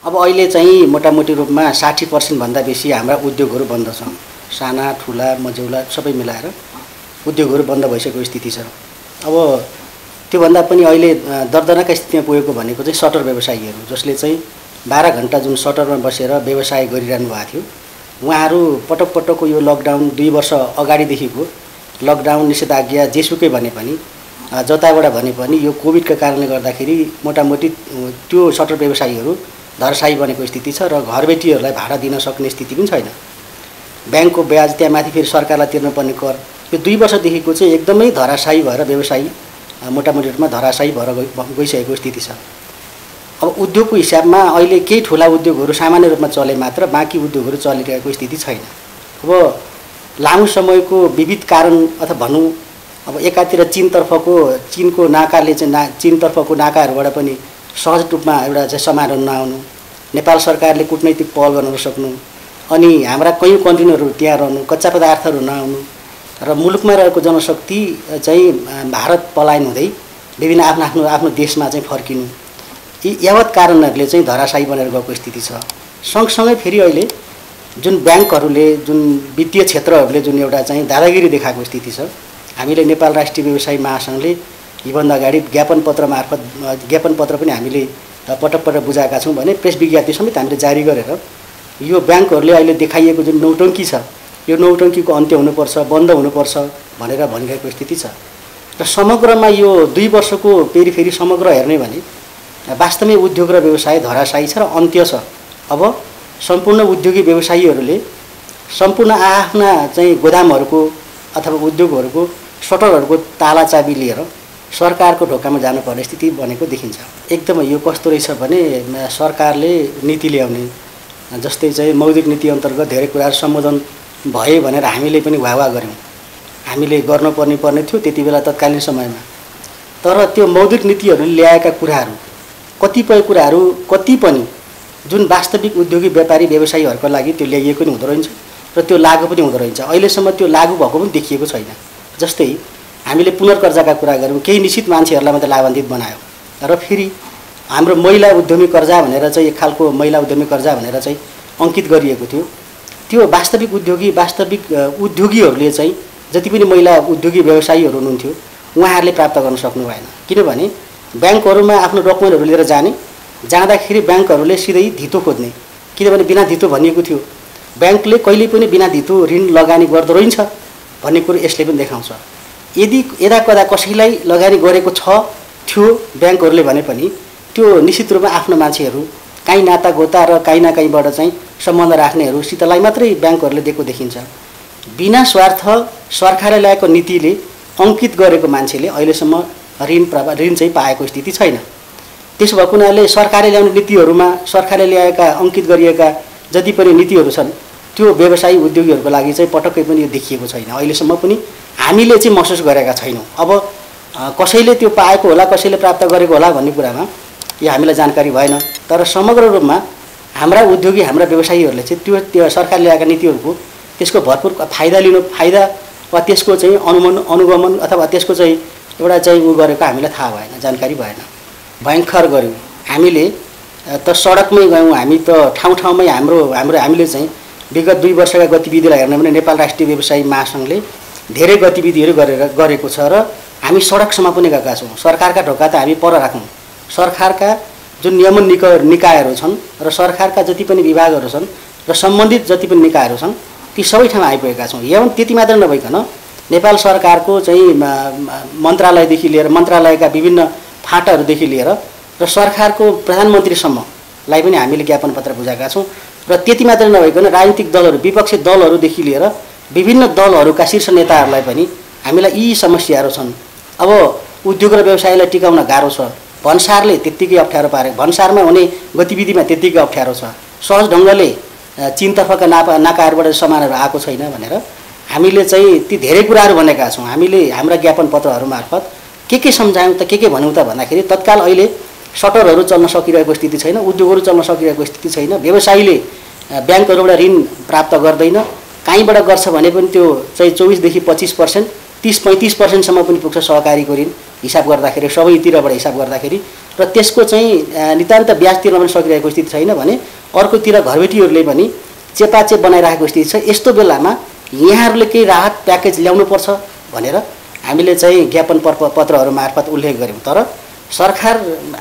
अब अहिले चाहिँ मोटामोटी रूपमा 60% भन्दा बेसी हाम्रा उद्योगहरू बन्द छन्। साना ठुला मझौला सबै मिलाएर उद्योगहरू बन्द भइसकेको स्थिति छ। अब त्योभन्दा पनि अहिले दर्दनाका स्थितिमा पुगेको भनेको चाहिँ सटर व्यवसायीहरू, जसले चाहिँ 12 घण्टा जुन सटरमा बसेर व्यवसाय गरिरहनु भएको थियो, उहाँहरू पटक पटकको यो लकडाउन 2 वर्ष अगाडिदेखिको लकडाउन निषेधाज्ञा जेसुकै भने पनि जताबाट भने पनि यो कोभिडका कारणले गर्दाखेरि मोटामोटी त्यो सटर व्यवसायीहरू धरसाई बनेको स्थिति छ र घरबेटीहरूलाई भाडा दिन सक्ने स्थिति पनि छैन। ब्याङ्कको ब्याज त्यहाँ माथि फेरि सरकारलाई तिर्नुपर्ने कर, यो 2 वर्षदेखिको चाहिँ एकदमै धराशायी भएर व्यवसायी मोटामोटी रूपमा धराशायी भएर गइसकेको स्थिति छ। अब उद्योगको हिसाबमा अहिले केही ठुला उद्योगहरू सामान्य रूपमा चले मात्र, बाँकी उद्योगहरू चलिरहेको स्थिति छैन। अब लामो समयको विविध कारण अथवा भनौँ अब एकातिर चीनको नाकाले चाहिँ चीनतर्फको नाकाहरूबाट पनि सहज रूपमा एउटा चाहिँ सामानहरू नआउनु, नेपाल सरकारले कूटनैतिक पहल गर्न नसक्नु, अनि हाम्रा कयौँ कन्टेनरहरू त्यहाँ रहनु, कच्चा पदार्थहरू नआउनु र मुलुकमा रहेको जनशक्ति चाहिँ भारत पलायन हुँदै विभिन्न आफ्नो देशमा चाहिँ फर्किनु, यी यावत कारणहरूले चाहिँ धराशायी बनेर गएको स्थिति छ। सँगसँगै फेरि अहिले जुन ब्याङ्कहरूले जुन वित्तीय क्षेत्रहरूले जुन एउटा चाहिँ दादागिरी देखाएको स्थिति छ, हामीले नेपाल राष्ट्रिय व्यवसायी महासङ्घले योभन्दा अगाडि ज्ञापन पत्र पनि हामीले पटक पटक बुझाएका छौँ भने प्रेस विज्ञप्ति समेत हामीले जारी गरेर यो ब्याङ्कहरूले अहिले देखाइएको जुन नौटङ्की छ, यो नौटङ्कीको अन्त्य हुनुपर्छ, बन्द हुनुपर्छ भनेर भनिरहेको स्थिति छ। र समग्रमा यो 2 वर्षको फेरि समग्र हेर्ने भने वास्तवमै उद्योग र व्यवसाय धराशायी छ र अन्त्य छ। अब सम्पूर्ण उद्योगी व्यवसायीहरूले सम्पूर्ण आफ्ना चाहिँ गोदामहरूको अथवा उद्योगहरूको सटरहरूको ताला चाबी लिएर सरकारको ढोकामा जानुपर्ने स्थिति बनेको देखिन्छ। एकदमै यो कस्तो रहेछ भने सरकारले नीति ल्याउने, जस्तै चाहिँ मौद्रिक नीति अन्तर्गत धेरै कुराहरू सम्बोधन भए भनेर हामीले पनि वाह गऱ्यौँ, हामीले गर्नुपर्ने थियो त्यति बेला तत्कालीन समयमा। तर त्यो मौद्रिक नीतिहरूले ल्याएका कुराहरू कतिपय कुराहरू कति पनि जुन वास्तविक उद्योगी व्यापारी व्यवसायीहरूको लागि त्यो ल्याइएको नि हुँदो रहेछ र त्यो लागू पनि हुँदो रहेछ। अहिलेसम्म त्यो लागू भएको पनि देखिएको छैन। जस्तै हामीले पुनर्कर्जाका कुरा गऱ्यौँ, केही निश्चित मान्छेहरूलाई मात्रै लाभान्वित बनायो र फेरि हाम्रो महिला उद्यमी कर्जा भनेर चाहिँ एक खालको महिला उद्यमी कर्जा भनेर चाहिँ अङ्कित गरिएको थियो। त्यो वास्तविक उद्योगीहरूले चाहिँ जति पनि महिला उद्योगी व्यवसायीहरू हुनुहुन्थ्यो उहाँहरूले प्राप्त गर्न सक्नु भएन। किनभने ब्याङ्कहरूमा आफ्नो डकुमेन्टहरू लिएर जाँदाखेरि ब्याङ्कहरूले सिधै धितो खोज्ने, किनभने बिना धितो भनिएको थियो। ब्याङ्कले कहिले पनि बिना धितो ऋण लगानी गर्दो रहेछ भन्ने कुरो यसले पनि देखाउँछ। यदि यदाकदा कसैलाई लगानी गरेको थियो ब्याङ्कहरूले भने पनि त्यो निश्चित रूपमा आफ्नो मान्छेहरू काहीँ नाता गोता र काहीँ न काहीँबाट चाहिँ सम्बन्ध राख्नेहरूसितलाई मात्रै ब्याङ्कहरूले दिएको देखिन्छ। बिना स्वार्थ सरकारले ल्याएको नीतिले अङ्कित गरेको मान्छेले अहिलेसम्म ऋण चाहिँ पाएको स्थिति छैन। त्यसो भएको हुनाले सरकारले ल्याउने नीतिहरूमा सरकारले ल्याएका अङ्कित गरिएका जति पनि नीतिहरू छन् त्यो व्यवसायी उद्योगीहरूको लागि चाहिँ पटक्कै पनि यो देखिएको छैन। अहिलेसम्म पनि हामीले चाहिँ महसुस गरेका छैनौँ। अब कसैले त्यो पाएको होला, कसैले प्राप्त गरेको होला भन्ने कुरामा यो हामीलाई जानकारी भएन। तर समग्र रूपमा हाम्रा उद्योगी हाम्रा व्यवसायीहरूले चाहिँ त्यो सरकारले ल्याएका नीतिहरूको त्यसको भरपुर फाइदा वा त्यसको चाहिँ अनुगमन अथवा त्यसको चाहिँ एउटा चाहिँ उ गरेको हामीलाई थाहा भएन, जानकारी भएन। भयङ्कर गऱ्यौँ हामीले त सडकमै गयौँ, हामी त ठाउँमै हामीले चाहिँ विगत 2 वर्षका गतिविधिलाई हेर्ने भने नेपाल राष्ट्रिय व्यवसायी महासङ्घले धेरै गतिविधिहरू गरेको छ र हामी सडकसम्म पनि गएका छौँ। सरकारका ढोका त हामी पर राखौँ, सरकारका जुन नियमन निकायहरू छन् र सरकारका जति पनि विभागहरू छन् र सम्बन्धित जति पनि निकायहरू छन् ती सबै ठाउँमा आइपुगेका छौँ। एवं त्यति मात्र नभइकन नेपाल सरकारको चाहिँ मन्त्रालयदेखि लिएर मन्त्रालयका विभिन्न फाँटाहरूदेखि लिएर र सरकारको प्रधानमन्त्रीसम्मलाई पनि हामीले ज्ञापन पत्र बुझाएका छौँ। र त्यति मात्र नभइकन राजनीतिक दलहरू विपक्षी दलहरूदेखि लिएर विभिन्न दलहरूका शीर्ष नेताहरूलाई पनि हामीलाई यी समस्याहरू छन्। अब उद्योग र व्यवसायलाई टिकाउन गाह्रो छ, भन्सारले त्यत्तिकै अप्ठ्यारो पारेको, भन्सारमा हुने गतिविधिमा त्यत्तिकै अप्ठ्यारो छ, सहज ढङ्गले चीनतर्फका नाकाहरूबाट सामानहरू आएको छैन भनेर हामीले चाहिँ ती धेरै कुराहरू भनेका छौँ। हामीले हाम्रा ज्ञापन पत्रहरू मार्फत के सम्झायौँ त के भन्यौँ त भन्दाखेरि तत्काल अहिले सटरहरू चल्न सकिरहेको स्थिति छैन, उद्योगहरू चल्न सकिरहेको स्थिति छैन, व्यवसायीले ब्याङ्कहरूबाट ऋण प्राप्त गर्दैन, कहीँबाट गर्छ भने पनि त्यो चाहिँ 24 देखि 25%, 30-35% सम्म पनि पुग्छ सहकारीको ऋण। हिसाब गर्दाखेरि सबैतिरबाट हिसाब गर्दाखेरि र त्यसको चाहिँ नितान्त ब्याज तिर्न पनि सकिरहेको स्थिति छैन भने अर्कोतिर घरबेटीहरूले पनि चेपाचेप बनाइरहेको स्थिति छ। यस्तो बेलामा यहाँहरूले केही राहत प्याकेज ल्याउनुपर्छ भनेर हामीले चाहिँ ज्ञापन पत्रहरू मार्फत उल्लेख गऱ्यौँ। तर सरकार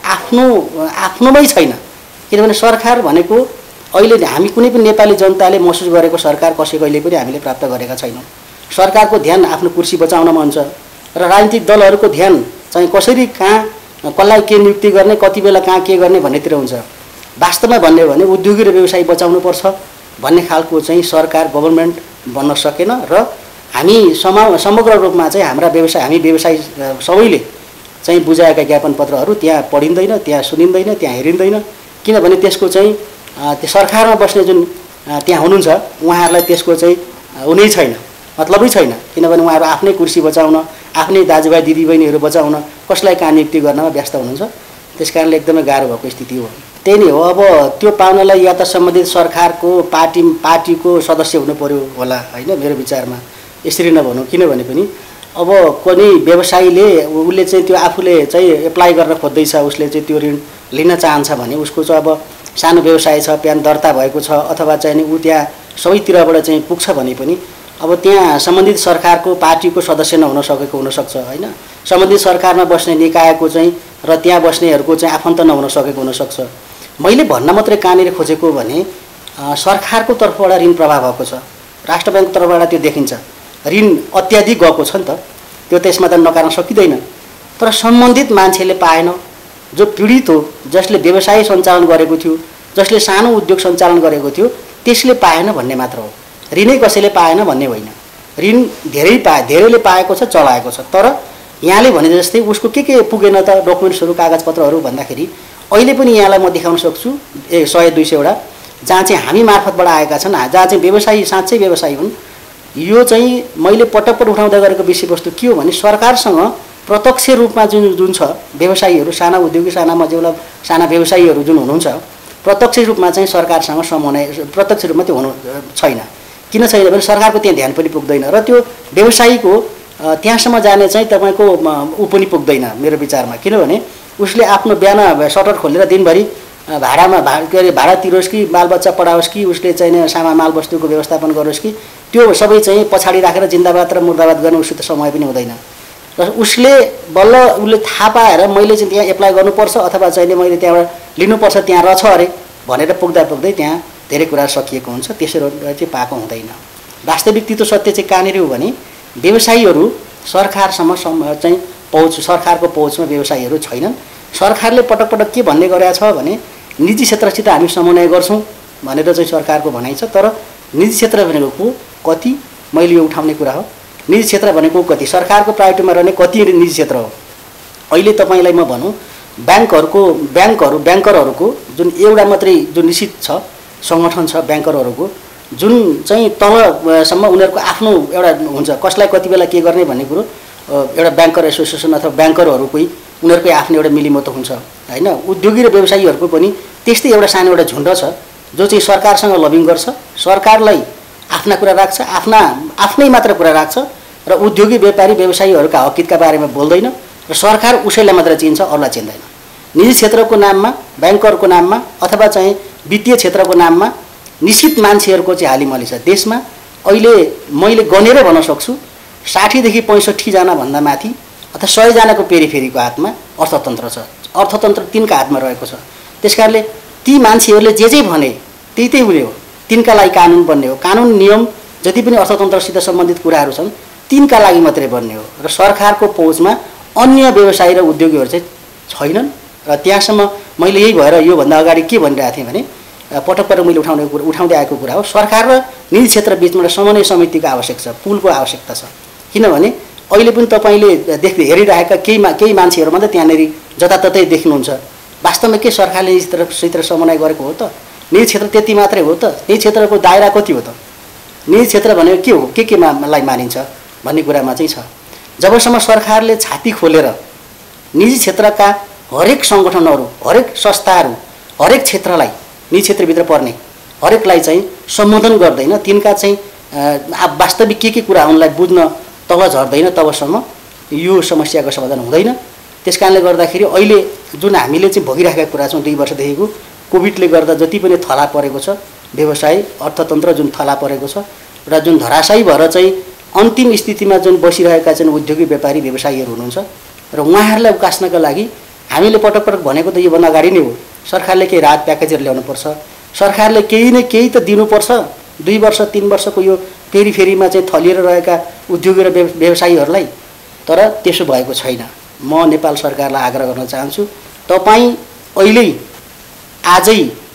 आफ्नोमै छैन, किनभने सरकार भनेको अहिले हामी कुनै पनि नेपाली जनताले महसुस गरेको सरकार कसैको अहिले पनि हामीले प्राप्त गरेका छैनौँ। सरकारको ध्यान आफ्नो कुर्सी बचाउनमा हुन्छ र राजनीतिक दलहरूको ध्यान चाहिँ कसरी कहाँ कसलाई के नियुक्ति गर्ने, कति बेला कहाँ के गर्ने भन्नेतिर हुन्छ। वास्तवमा भन्ने हो भने उद्योगी र व्यवसायी बचाउनुपर्छ भन्ने खालको चाहिँ सरकार गभर्मेन्ट बन्न सकेन र हामी समग्र रूपमा चाहिँ हामी व्यवसायी सबैले चाहिँ बुझाएका ज्ञापन पत्रहरू त्यहाँ पढिँदैन, त्यहाँ सुनिँदैन, त्यहाँ हेरिँदैन। किनभने त्यसको चाहिँ त्यो सरकारमा बस्ने जुन त्यहाँ हुनुहुन्छ उहाँहरूलाई त्यसको चाहिँ हुनै छैन, मतलबै छैन। किनभने उहाँहरू आफ्नै कुर्सी बचाउन, आफ्नै दाजुभाइ दिदीबहिनीहरू बचाउन, कसलाई कहाँ नियुक्ति गर्नमा व्यस्त हुनुहुन्छ। त्यसकारणले एकदमै गाह्रो भएको स्थिति हो। त्यही नै हो। अब त्यो पाउनलाई या त सम्बन्धित सरकारको पार्टीको सदस्य हुनु पर्यो होला होइन, मेरो विचारमा यसरी नभनौँ। किनभने पनि अब कुनै व्यवसायीले उसले चाहिँ त्यो आफूले चाहिँ एप्लाई गर्न खोज्दैछ, उसले चाहिँ त्यो ऋण लिन चाहन्छ भने उसको चाहिँ अब सानो व्यवसाय छ, प्यान दर्ता भएको छ अथवा चाहिँ नि ऊ त्यहाँ सबैतिरबाट चाहिँ पुग्छ भने पनि अब त्यहाँ सम्बन्धित सरकारको पार्टीको सदस्य नहुन सकेको हुनसक्छ होइन, सम्बन्धित सरकारमा बस्ने निकायको चाहिँ र त्यहाँ बस्नेहरूको चाहिँ आफन्त नहुन सकेको हुनसक्छ। मैले भन्न मात्रै कहाँनिर खोजेको भने सरकारको तर्फबाट ऋण प्रभाव भएको छ, राष्ट्र ब्याङ्कको तर्फबाट त्यो देखिन्छ। ऋण अत्याधिक गएको छ नि त, त्यो त्यसमा त नकार्न सकिँदैन। तर सम्बन्धित मान्छेले पाएन, जो पीडित हो, जसले व्यवसाय सञ्चालन गरेको थियो, जसले सानो उद्योग सञ्चालन गरेको थियो, त्यसले पाएन भन्ने मात्र हो। ऋणै कसैले पाएन भन्ने होइन। ऋण धेरैले पाएको छ, चलाएको छ। तर यहाँले भने जस्तै उसको के पुगेन त डकुमेन्ट्सहरू, कागजपत्रहरू भन्दाखेरि अहिले पनि यहाँलाई म देखाउन सक्छु 100-200 वटा जहाँ चाहिँ हामी मार्फतबाट आएका छन्, जहाँ चाहिँ व्यवसायी साँच्चै व्यवसायी हुन्। यो चाहिँ मैले पटक उठाउँदै गरेको विषयवस्तु के हो भने सरकारसँग प्रत्यक्ष रूपमा जुन छ व्यवसायीहरू, साना उद्योगी, साना मझौला साना व्यवसायीहरू जुन हुनुहुन्छ, प्रत्यक्ष रूपमा चाहिँ सरकारसँग समन्वय प्रत्यक्ष रूपमा त्यो हुनु छैन। किन छैन भने सरकारको त्यहाँ ध्यान पनि पुग्दैन र त्यो व्यवसायीको त्यहाँसम्म जाने चाहिँ तपाईँको ऊ पनि पुग्दैन मेरो विचारमा। किनभने उसले आफ्नो बिहान सटर खोलेर दिनभरि भाडा तिरोस् कि बालबच्चा पढाओस् कि उसले चाहिँ सामान मालवस्तुको व्यवस्थापन गरोस् कि त्यो सबै चाहिँ पछाडि राखेर जिन्दाबाद र मुर्दाबाद गर्न उसित समय पनि हुँदैन। र उसले थाहा पाएर मैले चाहिँ त्यहाँ एप्लाई गर्नुपर्छ अथवा चाहिँ मैले त्यहाँबाट लिनुपर्छ, त्यहाँ रहेछ अरे भनेर पुग्दै त्यहाँ धेरै कुरा सकिएको हुन्छ, त्यसरी चाहिँ पाएको हुँदैन। वास्तविक तितो सत्य चाहिँ कहाँनिर हो भने व्यवसायीहरू सरकारसम्म चाहिँ सरकारको पहुँचमा व्यवसायीहरू छैनन्। सरकारले पटक के भन्ने गरेको छ भने निजी क्षेत्रसित हामी समन्वय गर्छौँ भनेर चाहिँ सरकारको भनाइ छ। तर निजी क्षेत्र भनेको कति, मैले यो उठाउने कुरा हो। निजी क्षेत्र भनेको कति, सरकारको प्रायोरिटीमा रहने कति निजी क्षेत्र हो। अहिले तपाईँलाई म भनौँ ब्याङ्करहरूको जुन एउटा मात्रै जुन निश्चित छ सङ्गठन छ ब्याङ्करहरूको, जुन चाहिँ तलसम्म उनीहरूको आफ्नो एउटा हुन्छ, कसलाई कति बेला के गर्ने भन्ने कुरो एउटा ब्याङ्कर एसोसिएसन अथवा ब्याङ्करहरूकै उनीहरूकै आफ्नो एउटा मिलिमतो हुन्छ होइन। उद्योगी र व्यवसायीहरूको पनि त्यस्तै एउटा सानो एउटा झुन्ड छ जो चाहिँ सरकारसँग लबिङ गर्छ, सरकारलाई आफ्ना कुरा राख्छ, आफ्नै मात्र कुरा राख्छ र उद्योगी व्यापारी व्यवसायीहरूका हकितका बारेमा बोल्दैन र सरकार उसैलाई मात्र चिन्छ, अरूलाई चिन्दैन। निजी क्षेत्रको नाममा, ब्याङ्करको नाममा अथवा चाहिँ वित्तीय क्षेत्रको नाममा निश्चित मान्छेहरूको चाहिँ हालिमली छ देशमा। अहिले मैले गनेर भन्न सक्छु 60देखि 65 जना भन्दा माथि अथवा 100 जनाको पेरिफेरीको हातमा अर्थतन्त्र छ, अर्थतन्त्र तिनका हातमा रहेको छ। त्यसकारणले ती मान्छेहरूले जे भने त्यही हुने हो, तिनका लागि कानुन बन्ने हो। कानुन नियम जति पनि अर्थतन्त्रसित सम्बन्धित कुराहरू छन् तिनका लागि मात्रै बन्ने हो र सरकारको पहुँचमा अन्य व्यवसायी र उद्योगीहरू चाहिँ छैनन्। र त्यहाँसम्म मैले यही भएर योभन्दा अगाडि के भनिरहेको थिएँ भने पटक मैले उठाउँदै आएको कुरा हो, सरकार र निजी क्षेत्र बिचमा समन्वय समितिको आवश्यक छ, पुलको आवश्यकता छ। किनभने अहिले पनि तपाईँले हेरिरहेका केही मान्छेहरू मात्रै त्यहाँनिर जताततै देख्नुहुन्छ। वास्तवमा के सरकारले निजी क्षेत्र समन्वय गरेको हो त? निजी क्षेत्र त्यति मात्रै हो त? निजी क्षेत्रको दायरा कति हो त? निजी क्षेत्र भनेको के हो, केलाई मानिन्छ भन्ने कुरामा चाहिँ छ। जबसम्म सरकारले छाती खोलेर निजी क्षेत्रका हरेक सङ्गठनहरू, हरेक संस्थाहरू, हरेक क्षेत्रलाई, निजी क्षेत्रभित्र पर्ने हरेकलाई चाहिँ सम्बोधन गर्दैन, तिनका चाहिँ वास्तविक के कुरा उनलाई बुझ्न तल झर्दैन, तबसम्म यो समस्याको समाधान हुँदैन त्यसकारणले गर्दाखेरि अहिले जुन हामीले चाहिँ भोगिरहेका कुरा छौँ 2 वर्षदेखिको कोभिडले गर्दा जति पनि थला परेको छ व्यवसाय अर्थतन्त्र जुन थला परेको छ र जुन धराशायी भएर चाहिँ अन्तिम स्थितिमा जुन बसिरहेका चाहिँ उद्योगी व्यापारी व्यवसायीहरू हुनुहुन्छ र उहाँहरूलाई उकास्नका लागि हामीले पटक पटक भनेको त योभन्दा अगाडि नै हो सरकारले केही राहत प्याकेजहरू ल्याउनुपर्छ सरकारले केही न केही त दिनुपर्छ 2 वर्ष 3 वर्षको यो फेरिमा चाहिँ थलिएर रहेका उद्योगी र व्यवसायीहरूलाई तर त्यसो भएको छैन म नेपाल सरकारलाई आग्रह गर्न चाहन्छु तपाईँ अहिले आजै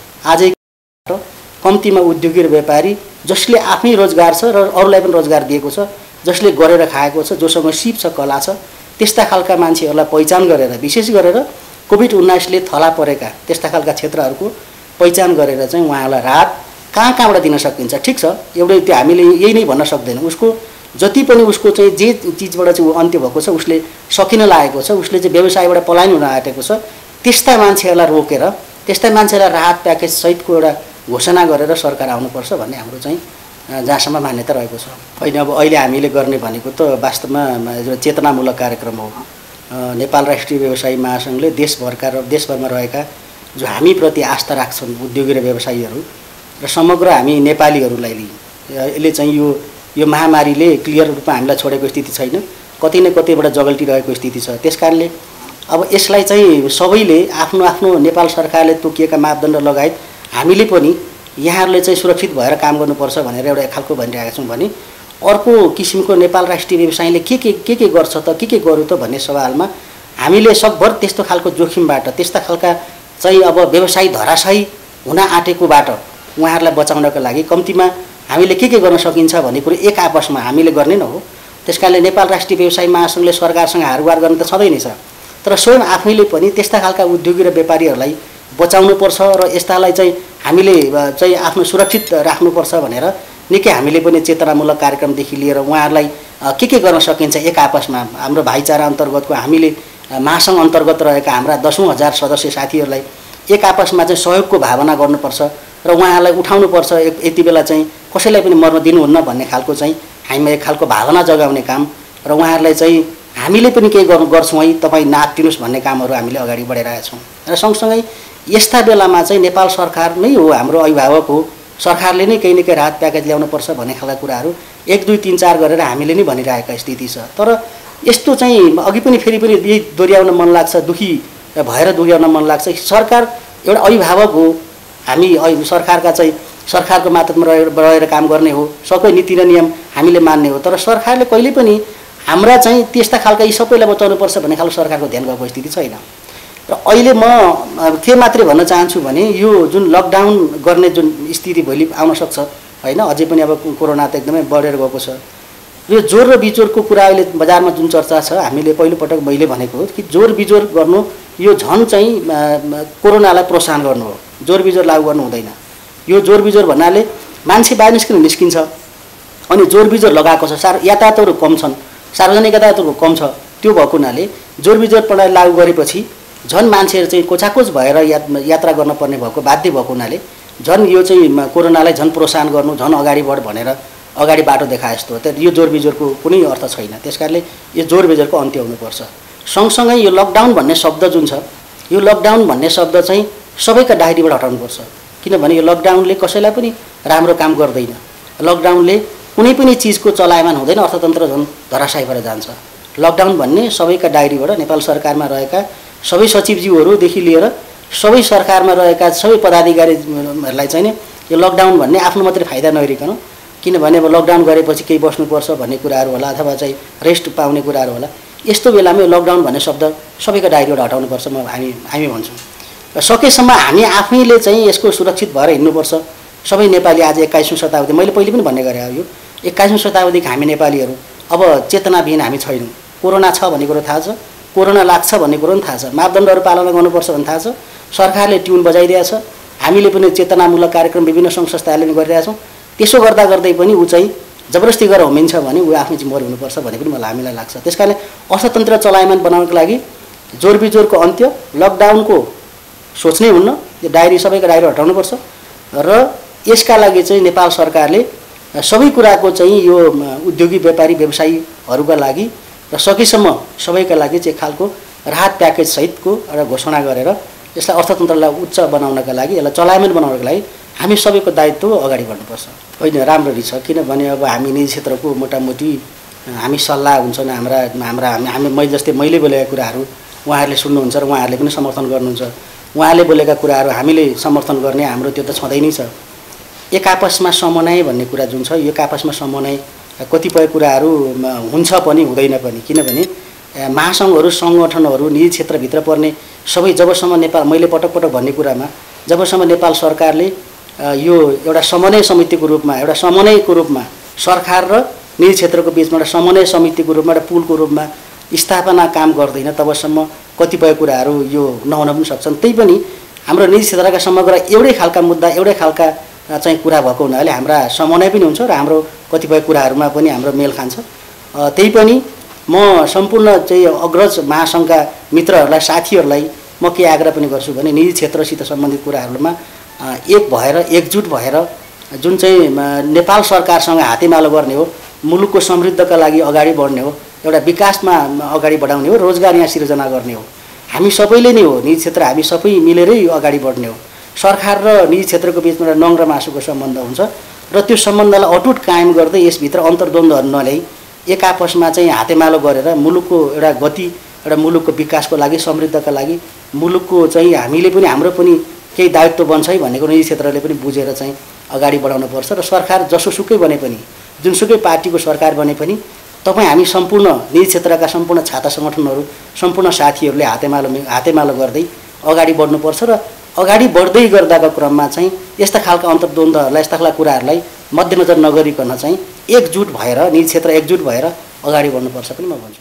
कम्तीमा उद्योगी र व्यापारी जसले आफ्नै रोजगार छ र अरूलाई पनि रोजगार दिएको छ जसले गरेर खाएको छ जोसँग सिप छ कला छ त्यस्ता खालका मान्छेहरूलाई पहिचान गरेर विशेष गरेर कोभिड-19 ले थला परेका त्यस्ता खालका क्षेत्रहरूको पहिचान गरेर चाहिँ उहाँलाई राहत कहाँबाट दिन सकिन्छ ठीक छ एउटै त्यो हामीले यही नै भन्न सक्दैन उसको जति पनि उसको चाहिँ जे चिजबाट चाहिँ अन्त्य भएको छ उसले सकिन लागेको छ उसले चाहिँ व्यवसायबाट पलायन हुन आँटेको छ त्यस्ता मान्छेहरूलाई रोकेर त्यस्ता मान्छेलाई राहत प्याकेज सहितको एउटा घोषणा गरेर सरकार आउनुपर्छ भन्ने हाम्रो चाहिँ जहाँसम्म मान्यता रहेको छ होइन अब अहिले हामीले गर्ने भनेको त वास्तवमा चेतनामूलक कार्यक्रम हो नेपाल राष्ट्रिय व्यवसायी महासङ्घले देशभरमा रहेका जो हामीप्रति आस्था राख्छन् उद्योगी र व्यवसायीहरू र समग्र हामी नेपालीहरूलाई यसले चाहिँ यो महामारीले क्लियर रूपमा हामीलाई छोडेको स्थिति छैन कतै न कतैबाट जगल्टिरहेको स्थिति छ त्यसकारणले अब यसलाई चाहिँ सबैले आफ्नो आफ्नो नेपाल सरकारले तोकिएका मापदण्ड लगायत हामीले पनि यहाँहरूले चाहिँ सुरक्षित भएर काम गर्नुपर्छ भनेर एउटा खालको भनिरहेका छौँ भने अर्को किसिमको नेपाल राष्ट्रिय व्यवसायले के गर्छ त के गरौँ त भन्ने सवालमा हामीले सकभर त्यस्तो खालको जोखिमबाट त्यस्ता खालका चाहिँ अब व्यवसायी धराशायी हुन आँटेकोबाट उहाँहरूलाई बचाउनका लागि कम्तीमा हामीले के गर्न सकिन्छ भन्ने कुरो एक आपसमा हामीले गर्ने न हो त्यसकारणले नेपाल राष्ट्रिय व्यवसायी महासङ्घले सरकारसँग हारगुहार गर्न त सधैँ नै छ तर स्वयं आफैले पनि त्यस्ता खालका उद्योगी र व्यापारीहरूलाई बचाउनुपर्छ र यस्तालाई चाहिँ हामीले चाहिँ आफ्नो सुरक्षित राख्नुपर्छ भनेर निकै हामीले पनि चेतनामूलक कार्यक्रमदेखि लिएर उहाँहरूलाई के गर्न सकिन्छ एक आपसमा हाम्रो भाइचारा अन्तर्गतको हामीले महासङ्घ अन्तर्गत रहेका हाम्रा 10,000 सदस्य साथीहरूलाई एक आपसमा चाहिँ सहयोगको भावना गर्नुपर्छ र उहाँहरूलाई उठाउनुपर्छ यति बेला चाहिँ कसैलाई पनि मर्न दिनुहुन्न भन्ने खालको चाहिँ हामीमा एक खालको भावना जगाउने काम र उहाँहरूलाई चाहिँ हामीले पनि केही गर्छौँ है तपाईँ नातिनुहोस् भन्ने कामहरू हामीले अगाडि बढाइरहेका छौँ र सँगसँगै यस्ता बेलामा चाहिँ नेपाल सरकार नै हो हाम्रो अभिभावक हो सरकारले नै केही न केही राहत प्याकेज ल्याउनुपर्छ भन्ने खालका कुराहरू 1 2 3 4 गरेर हामीले नै भनिरहेका स्थिति छ तर यस्तो चाहिँ अघि पनि फेरि यही दोहोऱ्याउन मन लाग्छ दुखी भएर दोहोऱ्याउन मन लाग्छ सरकार एउटा अभिभावक हो हामी सरकारका चाहिँ सरकारको मातहतमा रहेर काम गर्ने हो सबै नीति र नियम हामीले मान्ने हो तर सरकारले कहिले पनि हाम्रा चाहिँ त्यस्ता खालका यी सबैलाई बचाउनुपर्छ भन्ने खालको सरकारको ध्यान गएको स्थिति छैन र अहिले म के मात्रै भन्न चाहन्छु भने यो जुन लकडाउन गर्ने जुन स्थिति भोलि आउन सक्छ हैन अझै पनि अब कोरोना त एकदमै बढेर गएको छ यो जोर र बिजोरको कुरा अहिले बजारमा जुन चर्चा छ हामीले पहिलो पटक मैले भनेको हो कि जोर बिजोर गर्नु यो झन् चाहिँ कोरोनालाई प्रोत्साहन गर्नु हो जोर बिजोर लागू गर्नु हुँदैन यो जोर बिजोर भन्नाले मान्छे बाहिर निस्किन्छ अनि जोर बिजोर लगाएको छ यातायातहरू कम छन् सार्वजनिक यातायातहरू कम छ त्यो भएको हुनाले जोर बिजोर प्रणाली लागू गरेपछि झन् मान्छेहरू चाहिँ कोचाकोच भएर यात्रा गर्न पर्ने भएको बाध्य भएको हुनाले झन् यो चाहिँ कोरोनालाई झन् प्रोत्साहन गर्नु झन् अगाडि बढ भनेर अगाडि बाटो देखाए जस्तो हो तर यो जोर बिजोरको कुनै अर्थ छैन त्यसकारणले यो जोर बिजोरको अन्त्य हुनुपर्छ सँगसँगै यो लकडाउन भन्ने शब्द जुन छ यो लकडाउन भन्ने शब्द चाहिँ सबैका डायरीबाट हटाउनुपर्छ किनभने यो लकडाउनले कसैलाई पनि राम्रो काम गर्दैन लकडाउनले कुनै पनि चिजको चलायमान हुँदैन अर्थतन्त्र झन् धराशायी भएर जान्छ लकडाउन भन्ने सबैका डायरीबाट नेपाल सरकारमा रहेका सबै सचिवज्यूहरूदेखि लिएर सबै सरकारमा रहेका सबै पदाधिकारीहरूलाई चाहिँ यो लकडाउन भन्ने आफ्नो मात्रै फाइदा नहेरिकन किनभने अब लकडाउन गरेपछि केही बस्नुपर्छ भन्ने कुराहरू होला अथवा चाहिँ रेस्ट पाउने कुराहरू होला यस्तो बेलामा यो लकडाउन भन्ने शब्द सबैको डायरीबाट हटाउनुपर्छ हामी भन्छौँ र सकेसम्म हामी आफैले चाहिँ यसको सुरक्षित भएर हिँड्नुपर्छ सबै नेपाली आज 21औं शताब्दी मैले पहिले पनि भन्ने गरेँ यो 21औं शताब्दीका हामी नेपालीहरू अब चेतनाविहीन हामी छैनौँ कोरोना छ भन्ने कुरो थाहा छ कोरोना लाग्छ भन्ने कुरो पनि थाहा छ मापदण्डहरू पालना गर्नुपर्छ भन्ने थाहा छ सरकारले ट्युन बजाइदिएको छ हामीले पनि चेतनामूलक कार्यक्रम विभिन्न सङ्घ संस्थाहरूले गरिरहेका छौँ त्यसो गर्दै पनि ऊ चाहिँ जबरजस्ती गरेर होमिन्छ भने ऊ आफै जिम्मेवार हुनुपर्छ भन्ने पनि हामीलाई लाग्छ त्यसकारणले अर्थतन्त्र चलायमान बनाउनको लागि जोर बिजोरको अन्त्य लकडाउनको सोच्नै हुन्न यो डायरी सबैको डायरी हटाउनुपर्छ र यसका लागि चाहिँ नेपाल सरकारले सबै कुराको चाहिँ यो उद्योगी व्यापारी व्यवसायीहरूका लागि र सकेसम्म सबैका लागि चाहिँ खालको राहत प्याकेज सहितको एउटा घोषणा गरेर यसलाई अर्थतन्त्रलाई उच्च बनाउनका लागि यसलाई चलायमान बनाउनका लागि हामी सबैको दायित्व अगाडि बढ्नुपर्छ। होइन राम्ररी छ, किनभने अब हामी निजी क्षेत्रको मोटामोटी हामी सल्लाह हुन्छन् मैले जस्तै मैले बोलेका कुराहरू उहाँहरूले सुन्नुहुन्छ र उहाँहरूले पनि समर्थन गर्नुहुन्छ। उहाँले बोलेका कुराहरू हामीले समर्थन गर्ने हाम्रो त्यो त छँदै नै छ। एक आपसमा समन्वय भन्ने कुरा जुन छ, एक आपसमा समन्वय कतिपय कुराहरू हुन्छ पनि हुँदैन पनि, किनभने महासङ्घहरू सङ्गठनहरू निजी क्षेत्रभित्र पर्ने सबै जबसम्म नेपाल, मैले पटक पटक भन्ने कुरामा, जबसम्म नेपाल सरकारले यो एउटा समन्वय समितिको रूपमा, एउटा समन्वयको रूपमा सरकार र निजी क्षेत्रको बिचमा एउटा समन्वय समितिको रूपमा, एउटा पुलको रूपमा स्थापना काम गर्दैन तबसम्म कतिपय कुराहरू यो नहुन पनि सक्छन्। त्यही पनि हाम्रो निजी क्षेत्रका समग्र एउटै खालका मुद्दा, एउटै खालका चाहिँ कुरा भएको हुनाले हाम्रा समन्वय पनि हुन्छ र हाम्रो कतिपय कुराहरूमा पनि हाम्रो मेल खान्छ। त्यही पनि म सम्पूर्ण चाहिँ अग्रज महासङ्घका मित्रहरूलाई, साथीहरूलाई म के आग्रह पनि गर्छु भने निजी क्षेत्रसित सम्बन्धित कुराहरूमा एक भएर, एकजुट भएर जुन चाहिँ नेपाल सरकारसँग हातेमालो गर्ने हो, मुलुकको समृद्धका लागि अगाडि बढ्ने हो, एउटा विकासमा अगाडि बढाउने हो, रोजगार यहाँ सिर्जना गर्ने हो, हामी सबैले नै हो। निजी क्षेत्र हामी सबै मिलेरै अगाडि बढ्ने हो। सरकार र निजी क्षेत्रको बिचमा एउटा नङ र मासुको सम्बन्ध हुन्छ र त्यो सम्बन्धलाई अटुट कायम गर्दै यसभित्र अन्तर्द्वन्द्वहरू नल्याई एक आपसमा चाहिँ हातेमालो गरेर मुलुकको एउटा गति, एउटा मुलुकको विकासको लागि, समृद्धका लागि मुलुकको चाहिँ हामीले पनि, हाम्रो पनि केही दायित्व बन्छ है भनेको निजी क्षेत्रले पनि बुझेर चाहिँ अगाडि बढाउनुपर्छ। र सरकार जसोसुकै बने पनि, जुनसुकै पार्टीको सरकार बने पनि तपाईँ हामी सम्पूर्ण निजी क्षेत्रका सम्पूर्ण छाता सङ्गठनहरू, सम्पूर्ण साथीहरूले हातेमालो गर्दै अगाडि बढ्नुपर्छ र अगाडि बढ्दै गर्दाको क्रममा चाहिँ यस्ता खालका अन्तर्द्वन्द्वहरूलाई, यस्ता खालका कुराहरूलाई मध्यनजर नगरिकन चाहिँ एकजुट भएर, निजी क्षेत्र एकजुट भएर अगाडि बढ्नुपर्छ पनि म भन्छु।